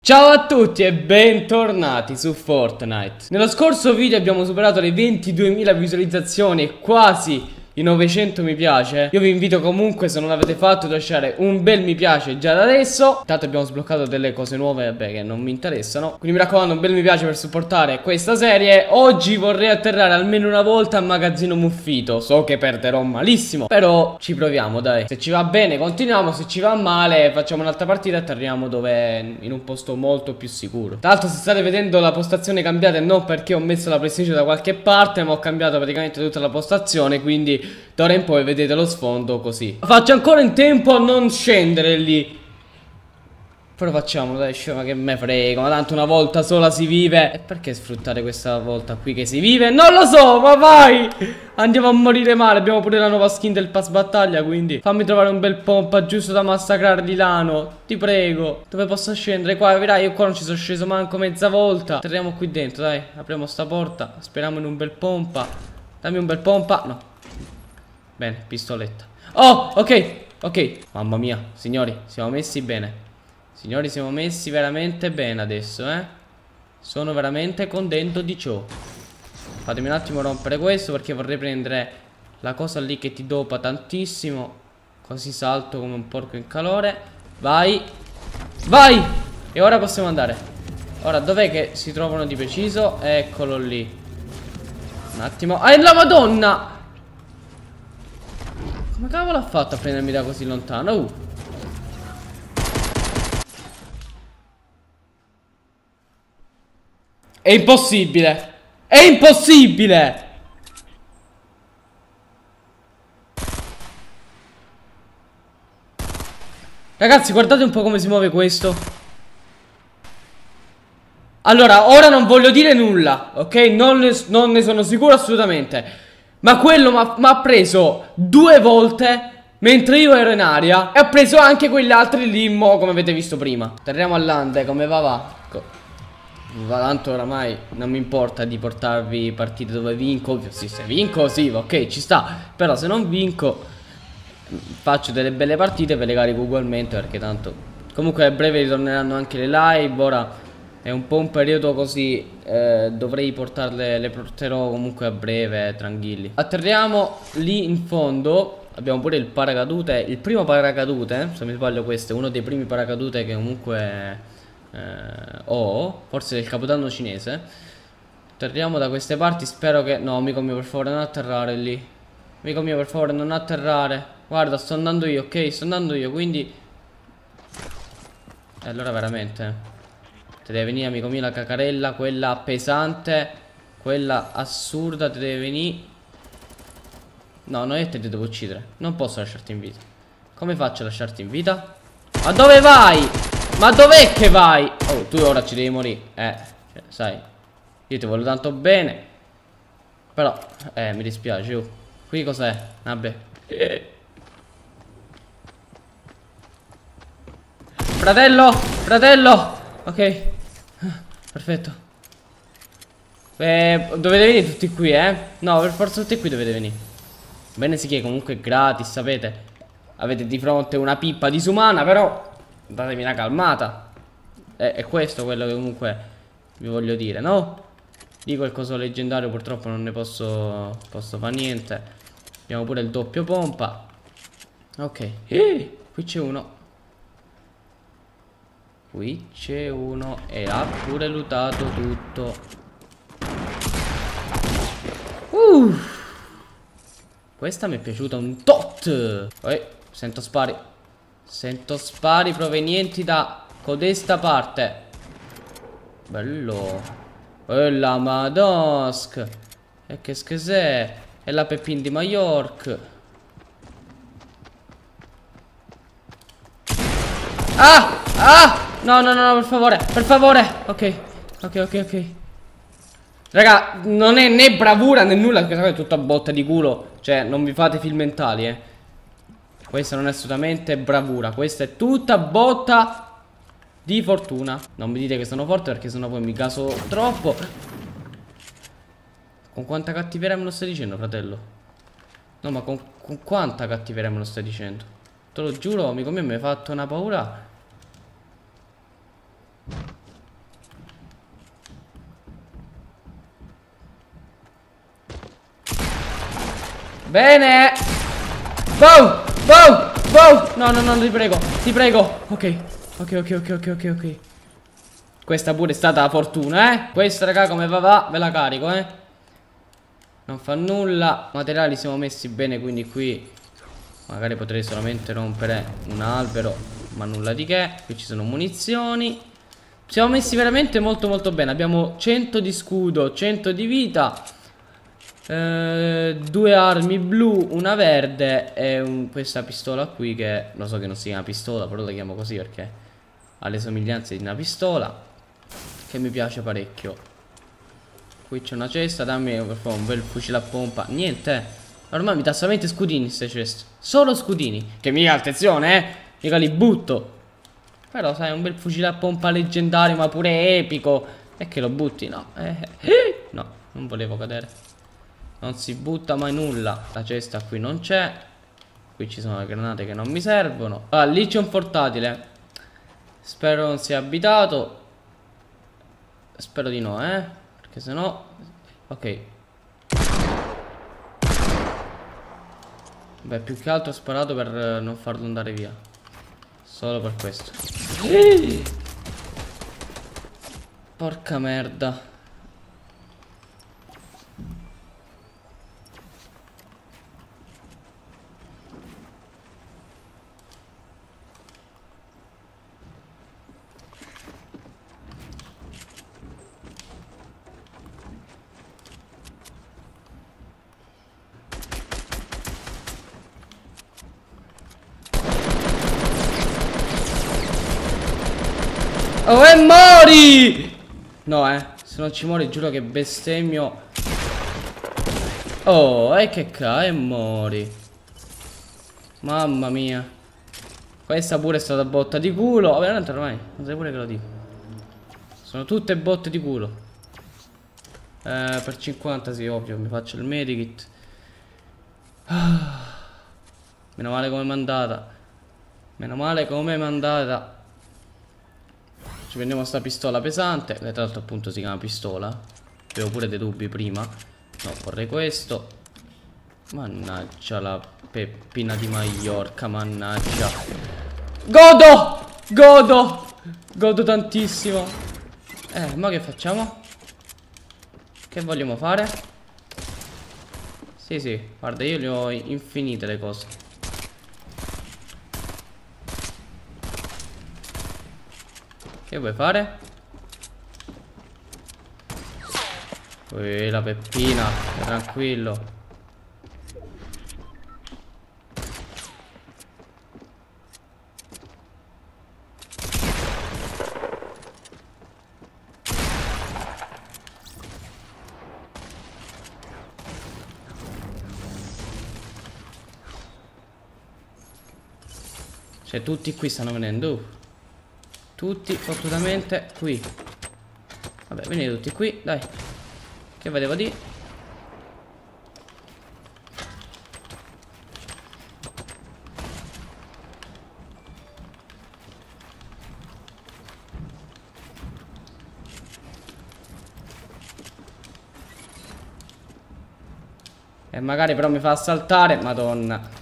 Ciao a tutti e bentornati su Fortnite. Nello scorso video abbiamo superato le 22.000 visualizzazioni e quasi i 900 mi piace. Io vi invito comunque, se non l'avete fatto, a lasciare un bel mi piace già da adesso. Intanto abbiamo sbloccato delle cose nuove, vabbè, che non mi interessano. Quindi mi raccomando, un bel mi piace per supportare questa serie. Oggi vorrei atterrare almeno una volta al magazzino Muffito. So che perderò malissimo, però ci proviamo, dai. Se ci va bene continuiamo, se ci va male facciamo un'altra partita e atterriamo dove in un posto molto più sicuro. Tra l'altro, se state vedendo la postazione cambiata, non perché ho messo la PlayStation da qualche parte, ma ho cambiato praticamente tutta la postazione, quindi da ora in poi vedete lo sfondo così. Faccio ancora in tempo a non scendere lì. Però facciamolo, dai, scema, che me frega. Ma tanto una volta sola si vive. E perché sfruttare questa volta qui che si vive? Non lo so, ma vai! Andiamo a morire male. Abbiamo pure la nuova skin del pass battaglia, quindi fammi trovare un bel pompa giusto da massacrare di Lano. Ti prego. Dove posso scendere? Qua, vedrai, io qua non ci sono sceso manco mezza volta. Entriamo qui dentro, dai. Apriamo sta porta. Speriamo in un bel pompa. Dammi un bel pompa. No. Bene, pistoletta. Oh, ok, ok. Mamma mia, signori, siamo messi bene. Signori, siamo messi veramente bene adesso, eh. Sono veramente contento di ciò. Fatemi un attimo rompere questo, perché vorrei prendere la cosa lì che ti dopa tantissimo. Così salto come un porco in calore. Vai. Vai. E ora possiamo andare. Ora, dov'è che si trovano di preciso? Eccolo lì. Un attimo. Ah, la Madonna! Come cavolo ha fatto a prendermi da così lontano? È impossibile! È impossibile! Ragazzi, guardate un po' come si muove questo. Allora, ora non voglio dire nulla, ok? Non ne sono sicuro assolutamente. Ma quello mi ha preso 2 volte mentre io ero in aria. E ha preso anche quegli altri lì, come avete visto prima. Torniamo all'Ande, come va? Tanto oramai non mi importa di portarvi partite dove vinco. Sì, se vinco, sì, ok, ci sta. Però se non vinco, faccio delle belle partite, ve le carico ugualmente, perché tanto comunque a breve ritorneranno anche le live. Ora è un po' un periodo così, dovrei portarle, le porterò comunque a breve, tranquilli. Atterriamo lì in fondo. Abbiamo pure il paracadute, il primo paracadute, se mi sbaglio questo è uno dei primi paracadute che comunque ho, forse del capodanno cinese. Atterriamo da queste parti, spero che... No, amico mio, per favore non atterrare lì. Amico mio, per favore non atterrare. Guarda, sto andando io, ok? Sto andando io, quindi... allora veramente... te deve venire, amico mio, la cacarella, quella pesante, quella assurda, te deve venire. No, non è te, ti devo uccidere. Non posso lasciarti in vita. Come faccio a lasciarti in vita? Ma dove vai? Ma dov'è che vai? Oh, tu ora ci devi morire. Cioè, sai, io ti voglio tanto bene. Però, mi dispiace, oh. Qui cos'è? Vabbè. Fratello, fratello. Ok. Perfetto. Dovete venire tutti qui, eh? No, per forza tutti qui dovete venire. Bene, sì che comunque è gratis, sapete. Avete di fronte una pippa disumana, però datemi una calmata. È questo quello che comunque vi voglio dire, no? Dico il coso leggendario, purtroppo non ne posso fare niente. Abbiamo pure il doppio pompa. Ok. Qui c'è uno. Qui c'è uno e ha pure lootato tutto. Questa mi è piaciuta un tot. Sento spari. Sento spari provenienti da codesta parte. Bello. La madosk. E che schesè. È la Pepin di Maiorca. Ah! Ah! No, no, no, no, per favore. Per favore. Ok. Ok, ok, ok. Raga, non è né bravura né nulla, perché è tutta botta di culo. Cioè, non vi fate film mentali, eh. Questa non è assolutamente bravura. Questa è tutta botta di fortuna. Non mi dite che sono forte, perché sennò poi mi caso troppo. Con quanta cattiveria me lo stai dicendo, fratello? No, ma con quanta cattiveria me lo stai dicendo? Te lo giuro, amico mio, mi hai fatto una paura. Bene. Boom. Boom. Boom. No, no, no, ti prego. Ti prego. Ok. Ok, ok, ok, ok, ok, ok. Questa pure è stata la fortuna, eh. Questa, raga, come va, ve la carico, eh. Non fa nulla. Materiali siamo messi bene, quindi qui magari potrei solamente rompere un albero, ma nulla di che. Qui ci sono munizioni. Siamo messi veramente molto molto bene. Abbiamo 100 di scudo, 100 di vita, 2 armi blu, una verde e questa pistola qui, che lo so che non si chiama pistola, però la chiamo così perché ha le somiglianze di una pistola, che mi piace parecchio. Qui c'è una cesta. Dammi per favore un bel fucile a pompa. Niente. Ormai mi dà solamente scudini queste ceste. Solo scudini. Che mica, attenzione, mica li butto. Però sai, un bel fucile a pompa leggendario, ma pure epico. E che lo butti? No. No, non volevo cadere. Non si butta mai nulla. La cesta qui non c'è. Qui ci sono le granate che non mi servono. Ah, lì c'è un portatile. Spero non sia abitato. Spero di no, perché sennò... Ok. Beh, più che altro ho sparato per non farlo andare via. Solo per questo. Porca merda. Oh, e mori! No, se non ci muori giuro che bestemmio. Oh, e che e mori. Mamma mia. Questa pure è stata botta di culo. Vabbè, tanto ormai non sai pure che lo dico. Sono tutte botte di culo. Per 50 sì, ovvio, mi faccio il medikit. Meno male come è mandata. Meno male come è mandata. Ci prendiamo sta pistola pesante, che tra l'altro appunto si chiama pistola. Avevo pure dei dubbi prima. No, vorrei questo. Mannaggia la Peppina di Maiorca, mannaggia. Godo! Godo! Godo tantissimo. Ma che facciamo? Che vogliamo fare? Sì, sì, guarda, io le ho infinite le cose. Che vuoi fare? La Peppina, tranquillo. Cioè tutti qui stanno venendo. Tutti fottutamente qui. Vabbè, venite tutti qui, dai. Che vedevo di? E magari però mi fa saltare, madonna.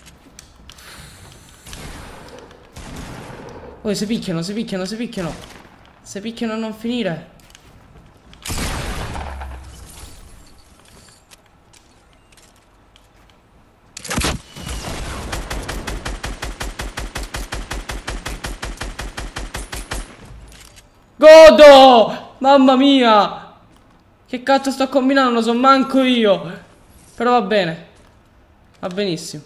Oh, si picchiano, si picchiano, si picchiano. Si picchiano a non finire. Godo! Mamma mia! Che cazzo sto combinando? Non lo so manco io. Però va bene. Va benissimo.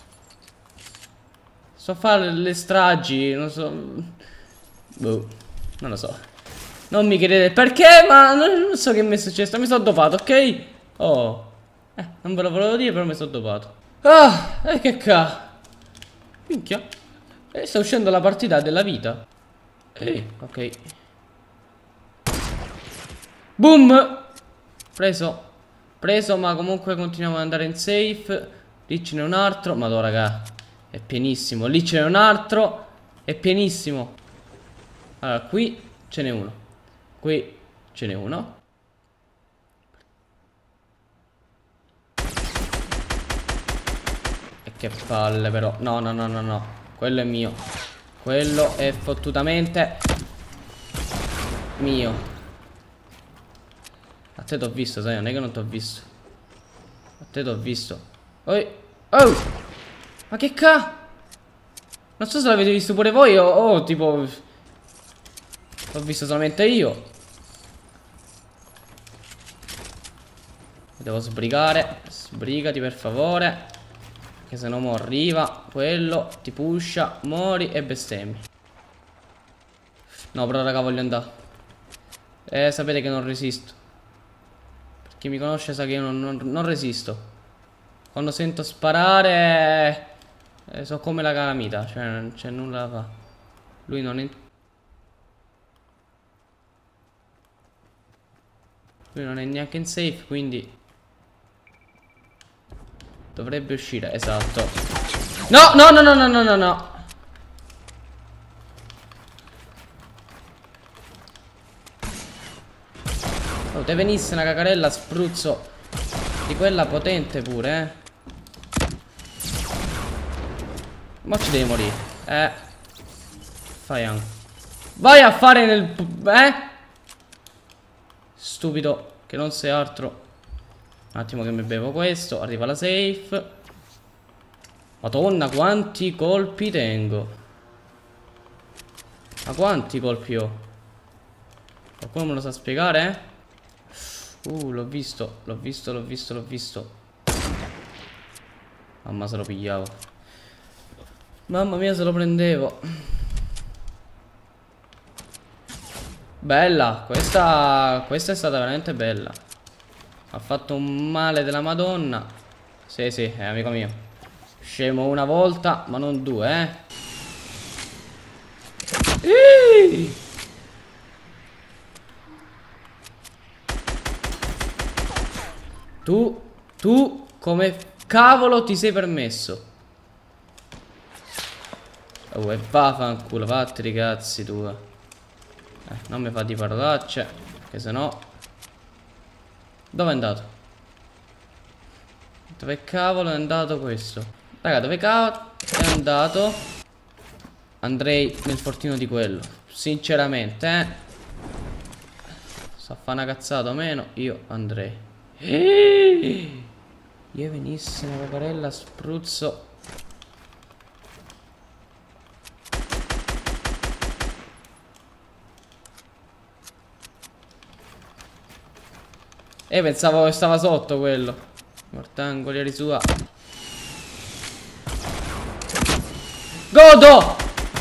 So fare le stragi, non so. Boh, non lo so. Non mi chiedete perché, ma non so che mi è successo. Mi sono dopato, ok? Oh. Non ve lo volevo dire, però mi sono dopato. Ah, e che minchia. Sta uscendo la partita della vita. Ok. Boom. Preso. Preso, ma comunque continuiamo ad andare in safe. Lì ce n'è un altro. Madonna, raga. È pienissimo. Lì ce n'è un altro. È pienissimo. Allora, qui ce n'è uno. Qui ce n'è uno. Che palle però. No, no, no, no, no. Quello è mio. Quello è fottutamente mio. A te t'ho visto, sai, non è che non t'ho visto. A te t'ho visto. Oh! Ma che non so se l'avete visto pure voi o tipo... L'ho visto solamente io. Devo sbrigare. Sbrigati per favore. Che se no mo arriva quello, ti pusha, mori e bestemmi. No, però raga, voglio andare. Sapete che non resisto. Per chi mi conosce sa che io non resisto. Quando sento sparare so come la calamita. Cioè non c'è nulla da fare. Lui non è... Lui non è neanche in safe, quindi dovrebbe uscire, esatto. No, no, no, no, no, no, no, no. Oh, te venisse una cacarella a spruzzo di quella potente pure, Ma ci devi morire. Fai anche. Vai a fare nel... Stupido, che non sei altro. Un attimo che mi bevo questo. Arriva la safe. Madonna, quanti colpi tengo. Ma quanti colpi ho? Qualcuno me lo sa spiegare? L'ho visto. L'ho visto, l'ho visto, l'ho visto. Mamma, se lo pigliavo. Mamma mia, se lo prendevo. Bella. Questa è stata veramente bella. Ha fatto un male della Madonna. Sì, sì, è amico mio. Scemo una volta, ma non due, Tu, come cavolo ti sei permesso? Oh, e vaffanculo, fatti i cazzi tua. Non mi fa di parolacce, che sennò... Dove è andato? Dove cavolo è andato questo? Raga, dove cavolo è andato? Andrei nel fortino di quello. Sinceramente, sa fa una cazzata o meno, io andrei. Io venissi una caparella a spruzzo. Pensavo che stava sotto quello. Mortangolieri sua. Godo!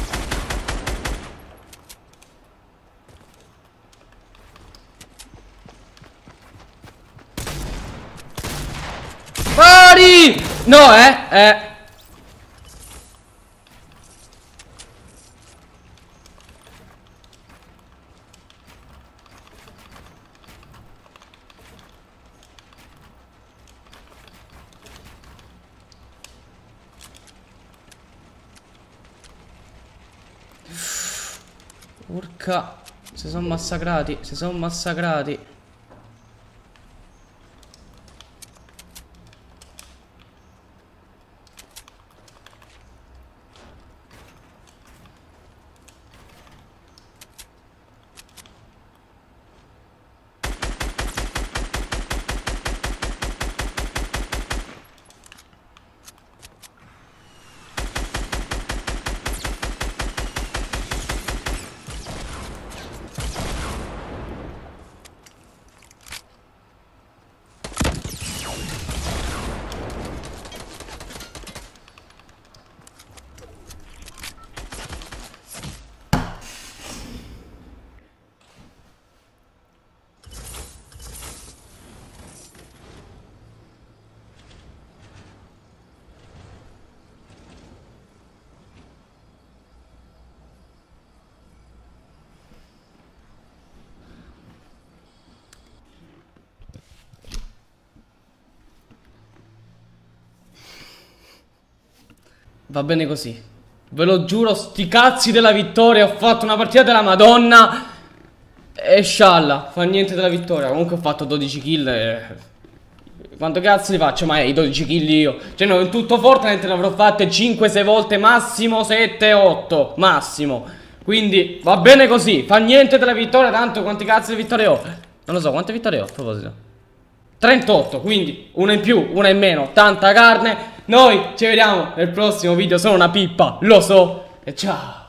Fuori! No, Urca. Si sono massacrati. Si sono massacrati. Va bene così. Ve lo giuro, sti cazzi della vittoria. Ho fatto una partita della Madonna. E scialla, fa niente della vittoria. Comunque ho fatto 12 kill. Quanto cazzo li faccio? Ma i 12 kill io. Cioè no, in tutto Fortnite ne avrò fatte 5-6 volte, massimo 7-8. Massimo. Quindi va bene così. Fa niente della vittoria, tanto quanti cazzo di vittorie ho? Non lo so, quante vittorie ho a proposito? 38, quindi una in più, una in meno. Tanta carne. Noi ci vediamo nel prossimo video. Sono una pippa, lo so. E ciao.